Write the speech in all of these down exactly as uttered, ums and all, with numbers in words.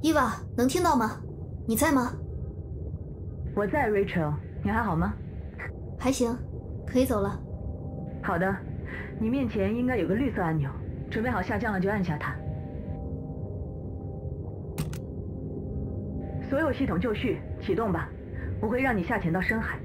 伊娃，能听到吗？你在吗？ 我在 ，Rachel， 你还好吗？ 还行，可以走了。 好的，你面前应该有个绿色按钮，准备好下降了就按下它。所有系统就绪，启动吧，我会让你下潜到深海。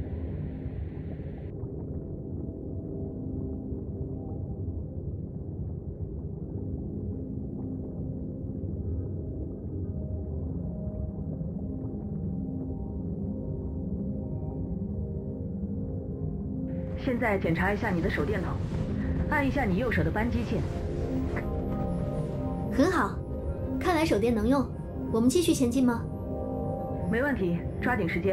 现在检查一下你的手电筒，按一下你右手的扳机键。 很好，看来手电能用。我们继续前进吗？ 没问题，抓紧时间。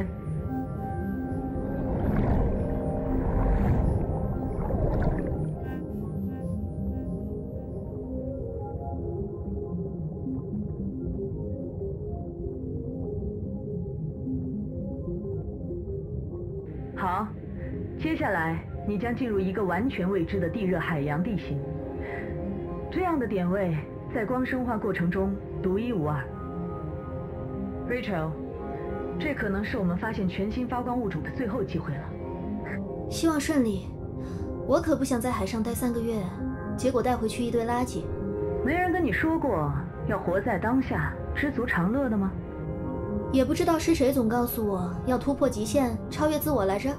好，接下来你将进入一个完全未知的地热海洋地形。这样的点位在光生化过程中独一无二。Rachel， 这可能是我们发现全新发光物种的最后机会了。 希望顺利。我可不想在海上待三个月，结果带回去一堆垃圾。 没人跟你说过要活在当下，知足常乐的吗？ 也不知道是谁总告诉我要突破极限，超越自我来着。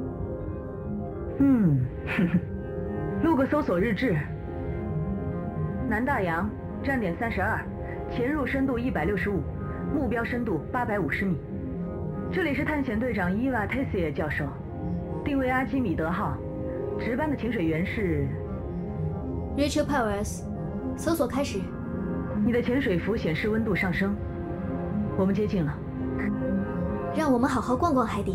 嗯，呵呵，录个搜索日志。南大洋，站点三十二，潜入深度一百六十五，目标深度八百五十米。这里是探险队长伊娃·泰西耶教授，定位阿基米德号，值班的潜水员是 Rachel Powers。搜索开始。 你的潜水服显示温度上升，我们接近了。 让我们好好逛逛海底。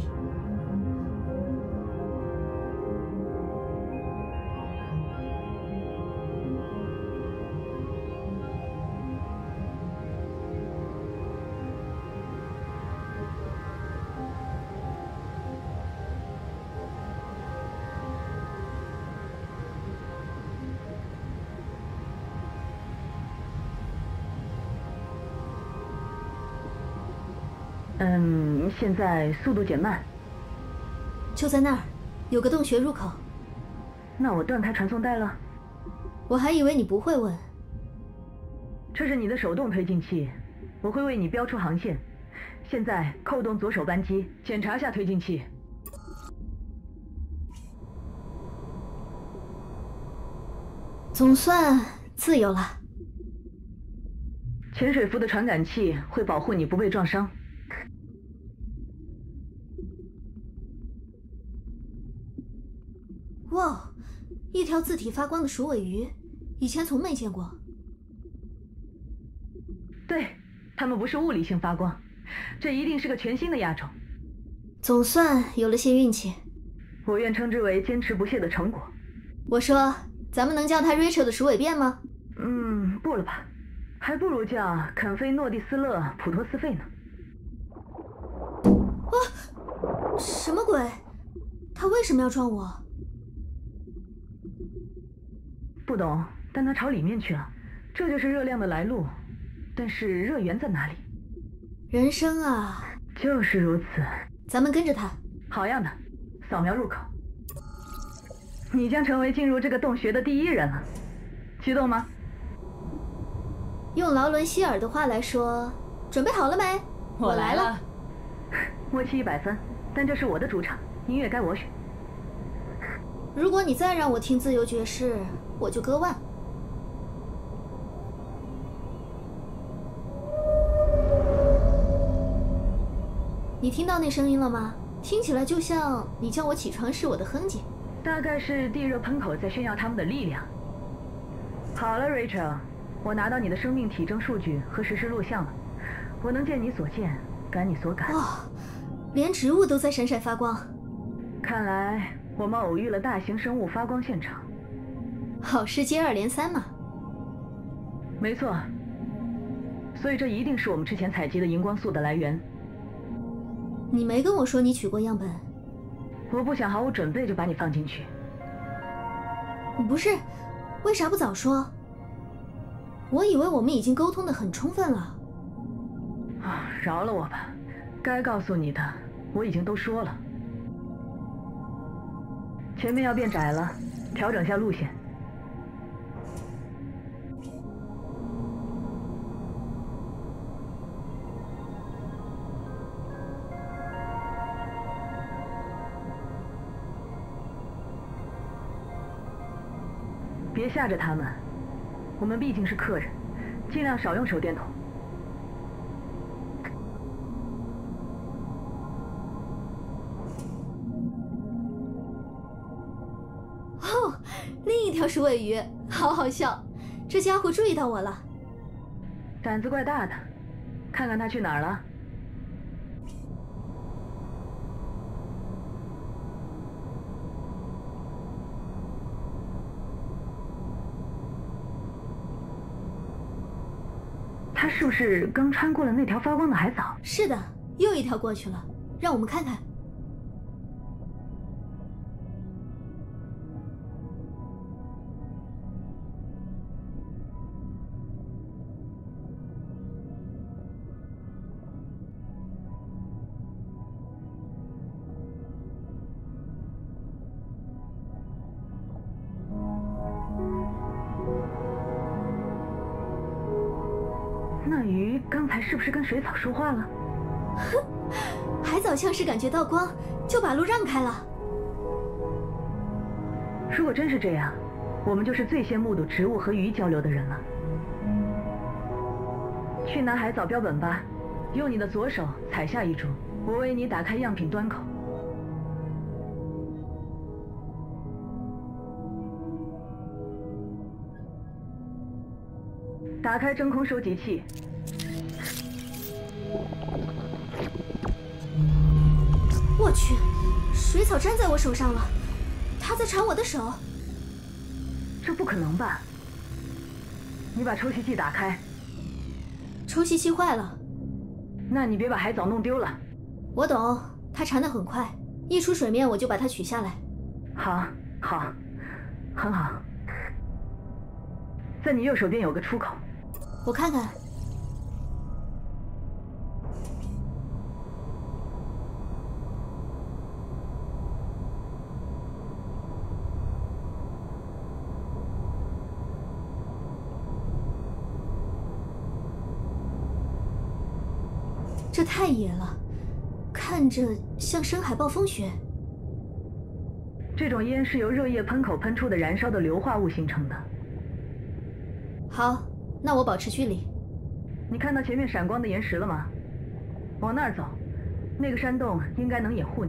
嗯，现在速度减慢。 就在那儿，有个洞穴入口。 那我断开传送带了？ 我还以为你不会问。 这是你的手动推进器，我会为你标出航线。现在扣动左手扳机，检查下推进器。 总算自由了。 潜水服的传感器会保护你不被撞伤。 哇，一条自体发光的鼠尾鱼，以前从没见过。 对，它们不是物理性发光，这一定是个全新的亚种。 总算有了些运气。 我愿称之为坚持不懈的成果。 我说，咱们能叫它 Rachel 的鼠尾变吗？ 嗯，不了吧，还不如叫肯菲诺蒂斯勒普托斯费呢。 啊！什么鬼？他为什么要撞我？ 不懂，但它朝里面去了，这就是热量的来路。但是热源在哪里？ 人生啊， 就是如此。 咱们跟着他。 好样的，扫描入口。你将成为进入这个洞穴的第一人了。激动吗？ 用劳伦希尔的话来说，准备好了没？ 我来了。 默契一百分，但这是我的主场，音乐该我选。 如果你再让我听自由爵士，我就割腕。你听到那声音了吗？听起来就像你叫我起床时我的哼唧。 大概是地热喷口在炫耀他们的力量。好了 ，Rachel， 我拿到你的生命体征数据和实时录像了，我能见你所见，感你所感。 哇，连植物都在闪闪发光。 看来我们偶遇了大型生物发光现场。 好事接二连三嘛。 没错，所以这一定是我们之前采集的荧光素的来源。 你没跟我说你取过样本。 我不想毫无准备就把你放进去。 不是，为啥不早说？我以为我们已经沟通得很充分了。 饶了我吧，该告诉你的我已经都说了。前面要变窄了，调整下路线。别吓着他们，我们毕竟是客人，尽量少用手电筒。 哦，另一条是尾鱼，好好笑，这家伙注意到我了。 胆子怪大的，看看他去哪儿了。他是不是刚穿过了那条发光的海藻？ 是的，又一条过去了，让我们看看。 那鱼刚才是不是跟水草说话了？ 哼，海藻像是感觉到光，就把路让开了。 如果真是这样，我们就是最先目睹植物和鱼交流的人了。去拿海藻标本吧，用你的左手采下一株，我为你打开样品端口。打开真空收集器。 我去，水草粘在我手上了，它在缠我的手。 这不可能吧？你把抽吸器打开。 抽吸器坏了。 那你别把海藻弄丢了。 我懂，它缠得很快，一出水面我就把它取下来。 好，好，很好。在你右手边有个出口。 我看看。这太野了，看着像深海暴风雪。 这种烟是由热液喷口喷出的燃烧的硫化物形成的。 好，那我保持距离。 你看到前面闪光的岩石了吗？往那儿走，那个山洞应该能掩护你。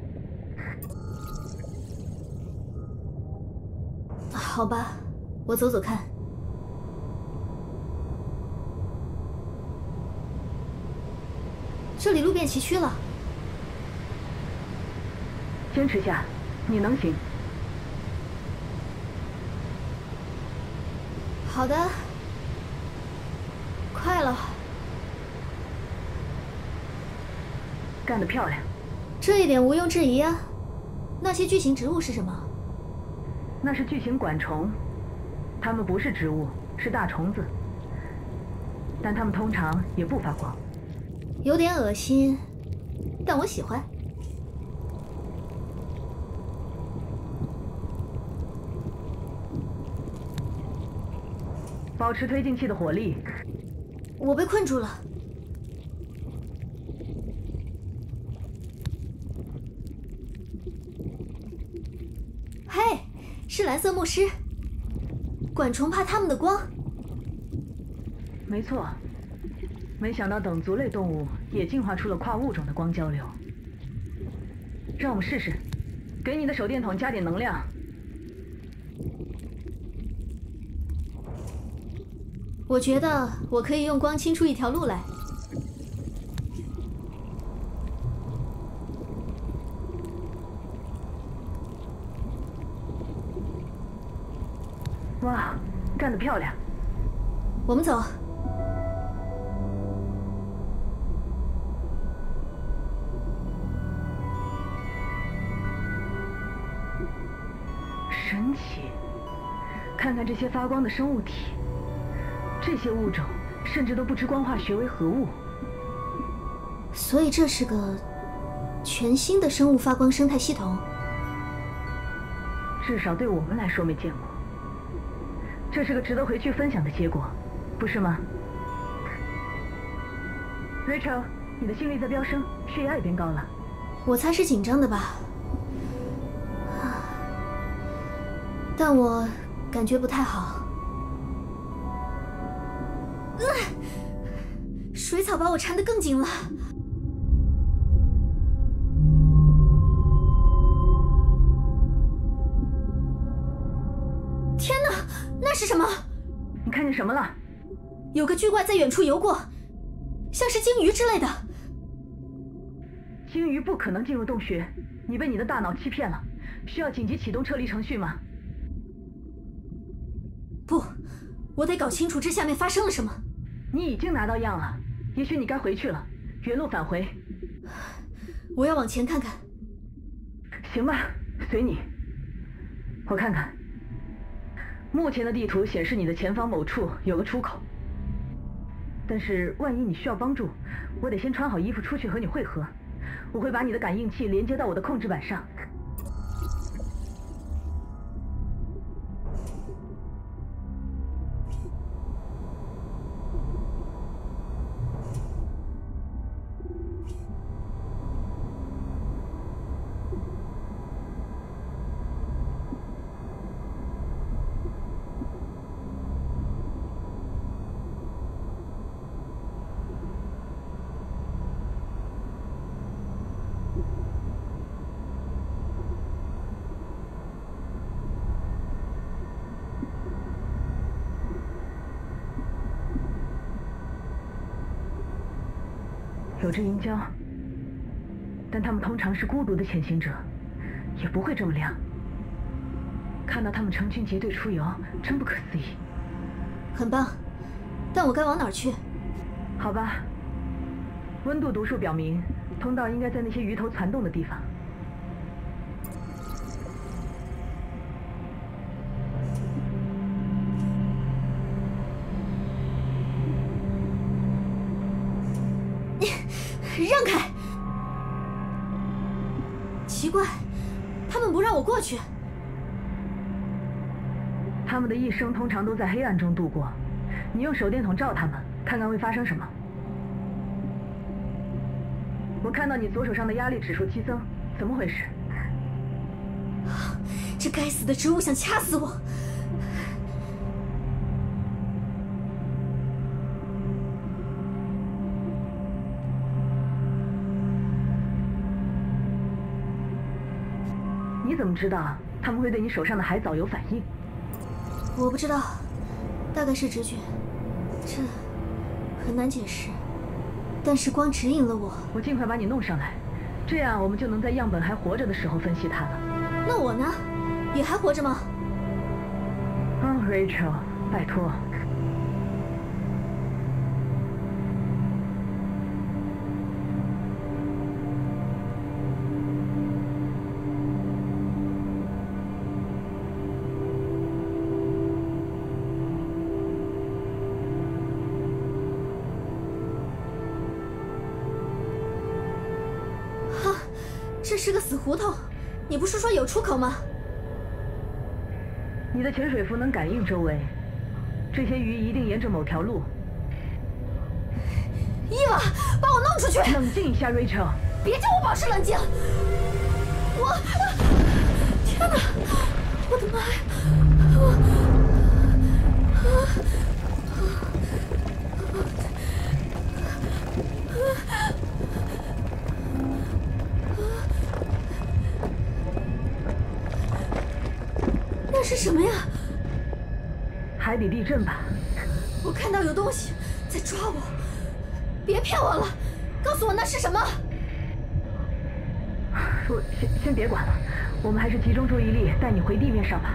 好吧，我走走看。这里路变崎岖了。 坚持下，你能行。 好的，快了。 干得漂亮。 这一点毋庸置疑啊。那些巨型植物是什么？ 那是巨型管虫，它们不是植物，是大虫子，但它们通常也不发光。 有点恶心，但我喜欢。 保持推进器的火力。 我被困住了。嘿，是蓝色牧师。管虫怕它们的光。 没错。没想到等足类动物也进化出了跨物种的光交流。让我们试试，给你的手电筒加点能量。 我觉得我可以用光清出一条路来。 哇，干得漂亮！ 我们走。 神奇，看看这些发光的生物体，这些物种甚至都不知光化学为何物。 所以这是个全新的生物发光生态系统。 至少对我们来说没见过。这是个值得回去分享的结果，不是吗 ？Rachel， 你的心率在飙升，血压也变高了。 我猜是紧张的吧，但我感觉不太好。呃，水草把我缠得更紧了。天哪，那是什么？ 你看见什么了？ 有个巨怪在远处游过，像是鲸鱼之类的。 鲸鱼不可能进入洞穴，你被你的大脑欺骗了。需要紧急启动撤离程序吗？ 不，我得搞清楚这下面发生了什么。 你已经拿到样了，也许你该回去了，原路返回。 我要往前看看。 行吧，随你。我看看。目前的地图显示你的前方某处有个出口，但是万一你需要帮助，我得先穿好衣服出去和你会合。我会把你的感应器连接到我的控制板上。有只银礁，但他们通常是孤独的潜行者，也不会这么亮。看到他们成群结队出游，真不可思议。 很棒，但我该往哪儿去？ 好吧，温度读数表明，通道应该在那些鱼头攒动的地方。 让开！奇怪，他们不让我过去。 他们的一生通常都在黑暗中度过。你用手电筒照他们，看看会发生什么。我看到你左手上的压力指数激增，怎么回事？ 这该死的植物想掐死我！ 你怎么知道他们会对你手上的海藻有反应？ 我不知道，大概是直觉，这很难解释。但是光指引了我。 我尽快把你弄上来，这样我们就能在样本还活着的时候分析它了。 那我呢？也还活着吗？ 嗯 ，Rachel， 拜托。 这是个死胡同，你不是说有出口吗？ 你的潜水服能感应周围，这些鱼一定沿着某条路。 伊娃，把我弄出去！ 冷静一下 ，Rachel。 别叫我保持冷静。我，天哪！我的妈呀！我，那是什么呀？ 海底地震吧？ 我看到有东西在抓我，别骗我了，告诉我那是什么？ 我先先别管了，我们还是集中注意力带你回地面上吧。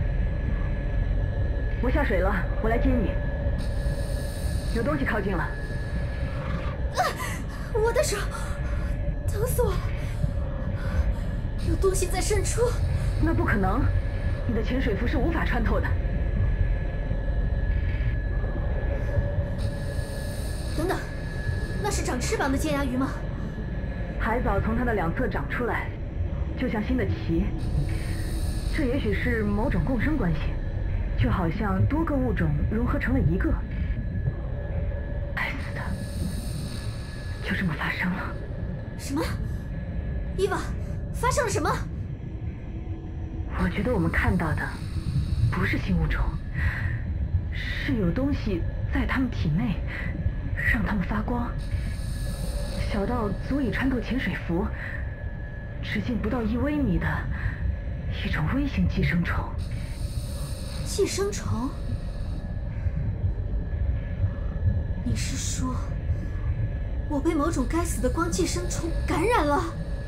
我下水了，我来接你。有东西靠近了。 啊！我的手，疼死我了！有东西在渗出。 那不可能，你的潜水服是无法穿透的。 等等，那是长翅膀的尖牙鱼吗？ 海藻从它的两侧长出来，就像新的鳍。这也许是某种共生关系，就好像多个物种融合成了一个。该死的，就这么发生了。 什么？伊娃，发生了什么？ 我觉得我们看到的不是新物种，是有东西在它们体内让它们发光，小到足以穿透潜水服，直径不到一微米的一种微型寄生虫。 寄生虫？你是说我被某种该死的光寄生虫感染了？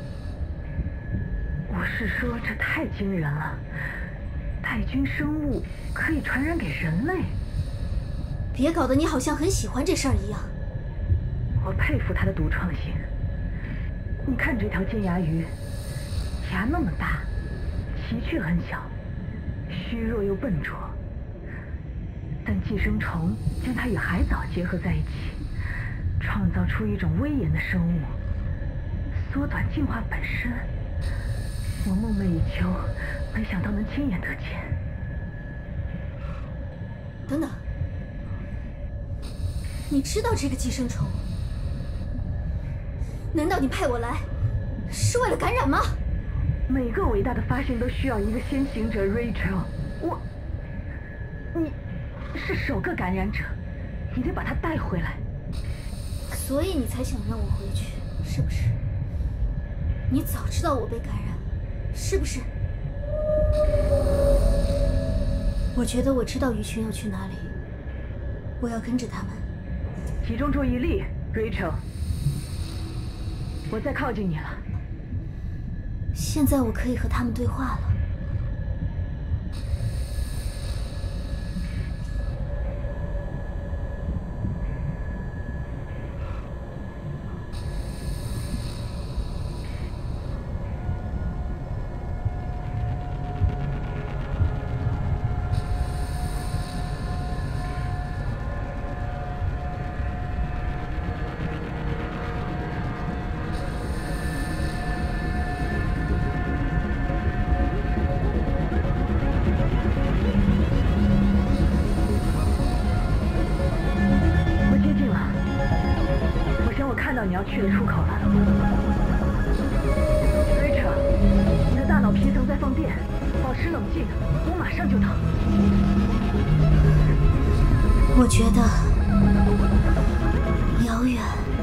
我是说，这太惊人了！带菌生物可以传染给人类。 别搞得你好像很喜欢这事儿一样。 我佩服它的独创性。你看这条尖牙鱼，牙那么大，鳍却很小，虚弱又笨拙。但寄生虫将它与海藻结合在一起，创造出一种威严的生物，缩短进化本身。我梦寐以求，没想到能亲眼得见。 等等，你知道这个寄生虫？难道你派我来是为了感染吗？ 每个伟大的发现都需要一个先行者 ，Rachel。我，你是首个感染者，你得把它带回来。 所以你才想让我回去，是不是？你早知道我被感染，是不是？我觉得我知道鱼群要去哪里，我要跟着他们。 集中注意力 ，Rachel。我再靠近你了。 现在我可以和他们对话了。 你要去的出口了 ，Rachel， 你的大脑皮层在放电，保持冷静，我马上就到。 我觉得遥远。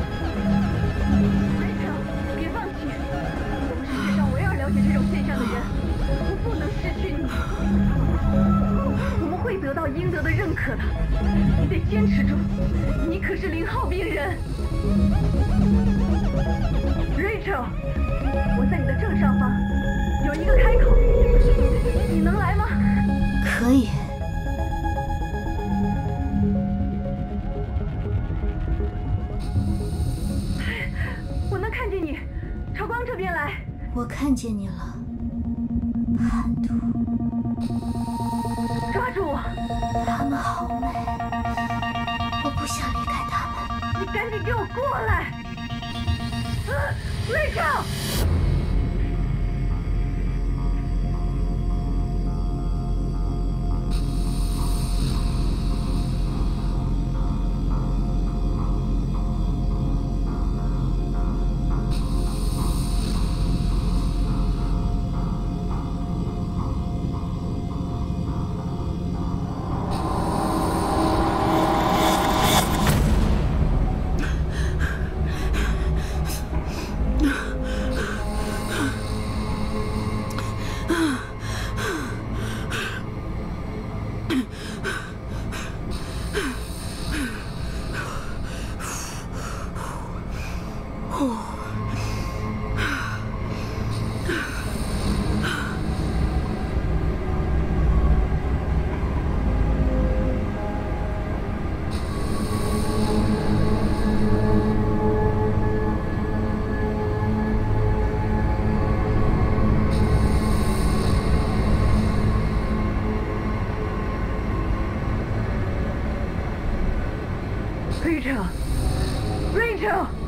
Rachel， 别放弃，我们世界上唯二了解这种现象的人，我不能失去你。我们会得到应得的认可的，你得坚持住，你可是零号病人。Rachel， 我在你的正上方，有一个开口，你能来吗？ 可以。 我能看见你，朝光这边来。 我看见你了，叛徒。 抓住我！ 他们好美，我不想离开他们。 你赶紧给我过来！Rachel！ Rachel， Rachel。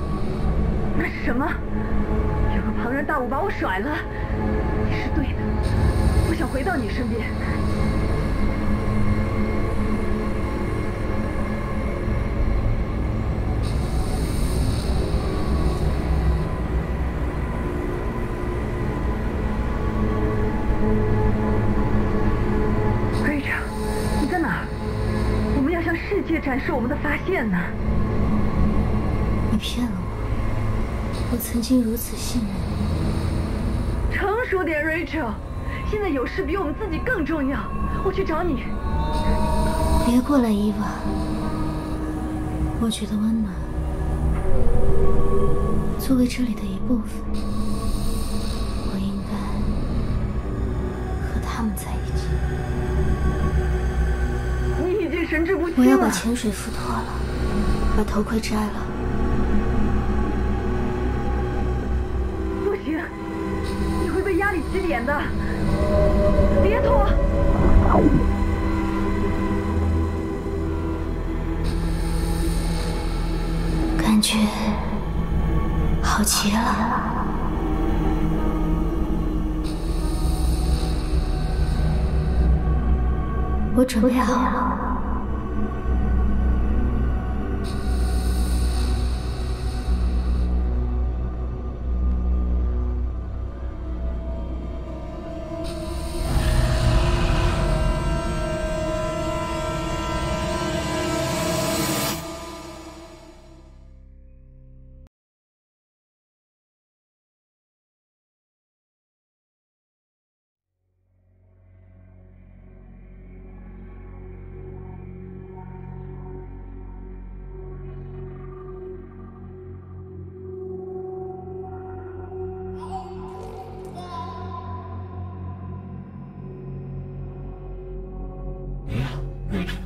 午把我甩了，你是对的。我想回到你身边。Rachel，你在哪儿？我们要向世界展示我们的发现呢。 你骗了我，我曾经如此信任你。 成熟点 ，Rachel。现在有事比我们自己更重要。我去找你。 别过来，伊娃。我觉得温暖。作为这里的一部分，我应该和他们在一起。 你已经神志不清了。 我要把潜水服脱了，把头盔摘了。 不行，你会被压力起点的。别脱！ 感觉好极了。我准备好了。 嗯。